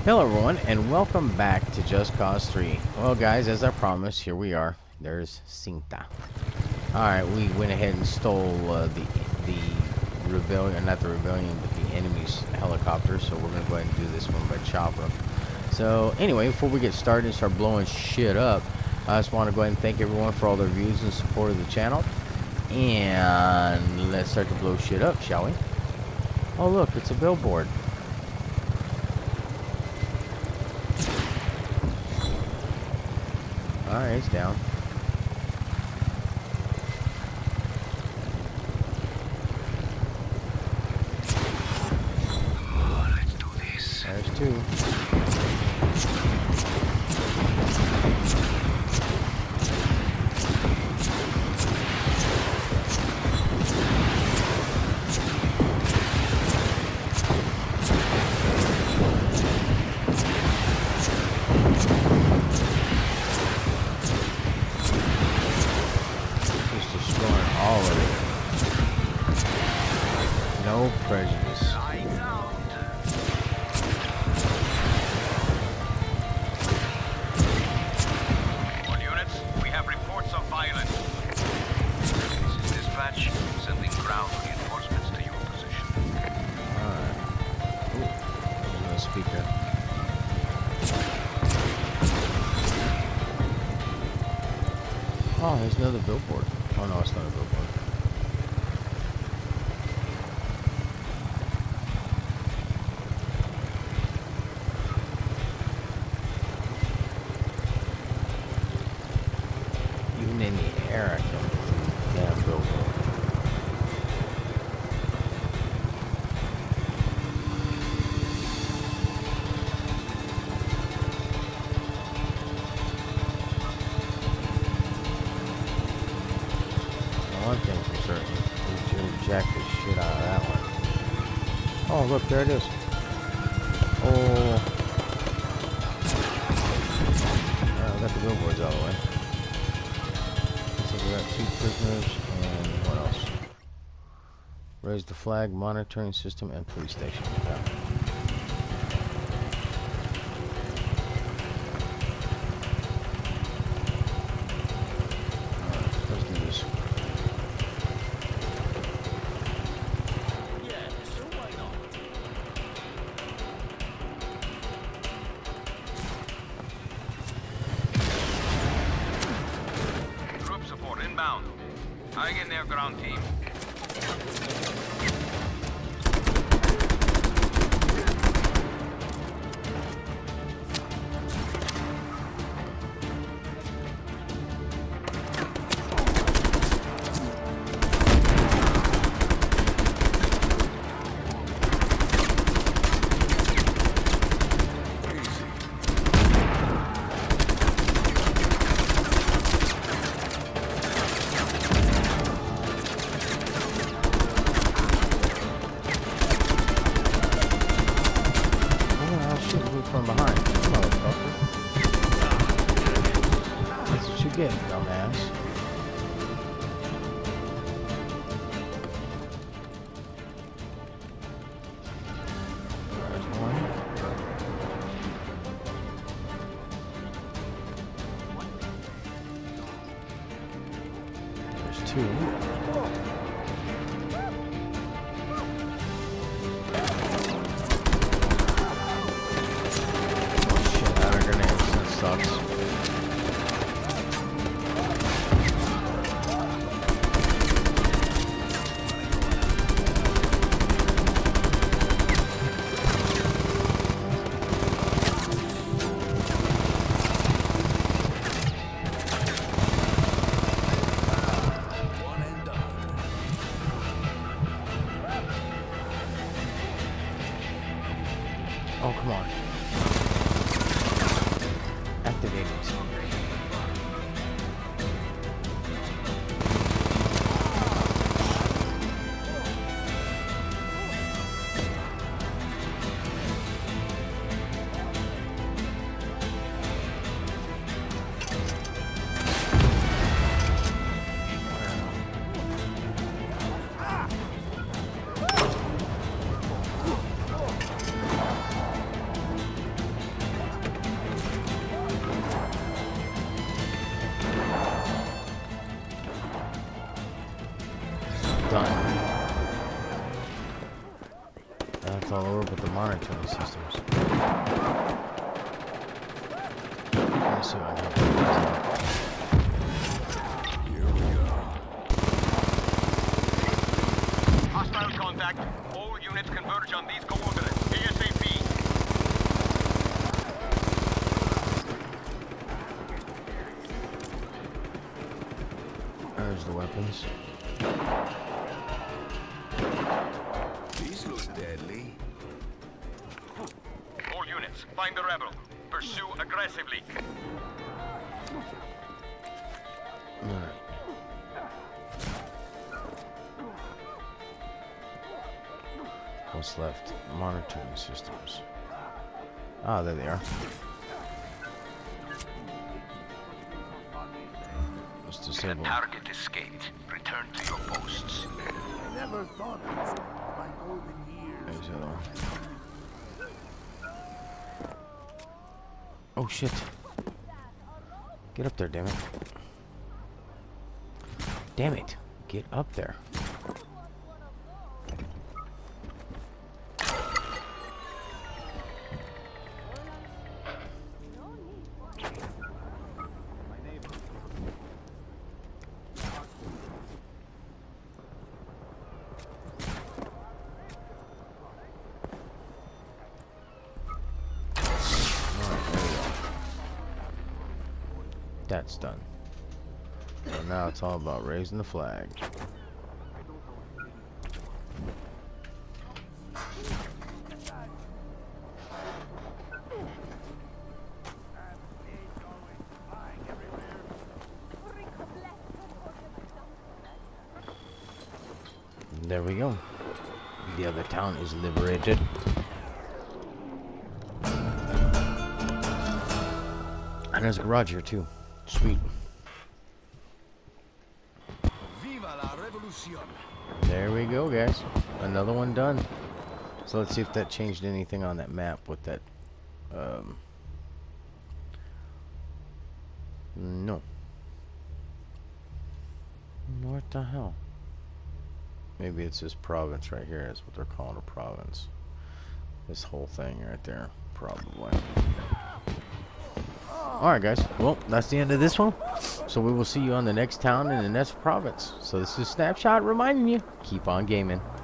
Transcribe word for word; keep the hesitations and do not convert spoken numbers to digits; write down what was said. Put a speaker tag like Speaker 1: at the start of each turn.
Speaker 1: Hello everyone and welcome back to Just Cause three. Well guys, as I promised, here we are. There's Cinta. Alright, we went ahead and stole uh, the the rebellion, not the rebellion, but the enemy's helicopter, so we're going to go ahead and do this one by chopper. So anyway, before we get started and start blowing shit up, I just want to go ahead and thank everyone for all their views and support of the channel. And let's start to blow shit up, shall we? Oh look, it's a billboard. Alright, it's down.
Speaker 2: Oh, let's do this.
Speaker 1: There's two. Just destroying all of it. No prejudice.
Speaker 2: Lights out. All units, we have reports of violence. This is dispatch, sending ground reinforcements to your position.
Speaker 1: Alright. Ooh, there's no speaker. Oh, there's another billboard. Oh no, it's not a billboard. Even in the air, I can see damn billboard. One thing for certain, we should jack the shit out of that one. Oh, look, there it is. Oh. Alright, we got the billboards out of the way. So we got two prisoners and what else? Raise the flag, monitoring system, and police station. Yeah. Alright, let's do this.
Speaker 2: Group support inbound. Hang in there, ground team.
Speaker 1: Oh, shit, look from behind. Motherfucker. That's what you get, dumbass. There's one. There's two. Shit out of grenades. That sucks. Oh, come on. Activate it. monitoring systems. Let's see what I can do.
Speaker 3: Here we go.
Speaker 2: Hostile contact. All units converge on these coordinates. ASAP.
Speaker 1: There's the weapons.
Speaker 3: This looks deadly.
Speaker 2: All units, find the rebel. Pursue aggressively.
Speaker 1: Alright. What's left? Monitoring systems. Ah, there they are. Let's
Speaker 2: The
Speaker 1: disable.
Speaker 2: target escaped. Return to your posts.
Speaker 3: I never thought I'd spend my golden years.
Speaker 1: There's the other one. Oh shit. Get up there, damn it. Damn it. Get up there. That's done. So now it's all about raising the flag. There we go. The other town is liberated. And there's a garage here too. Sweet.
Speaker 3: Viva la revolution.
Speaker 1: There we go, guys. Another one done. So let's see if that changed anything on that map with that. Um, no. What the hell? Maybe it's this province right here. That's what they're calling a province. This whole thing right there. Probably. Alright guys, well, that's the end of this one. So we will see you on the next town in the next province. So this is Snapshot reminding you, keep on gaming.